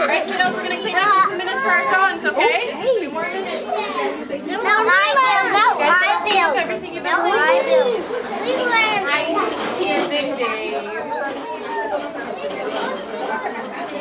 Alright, kiddos, we're going to clean up 2 minutes for our songs, okay? 2 more minutes. Everything in the room. I can't think, Dave.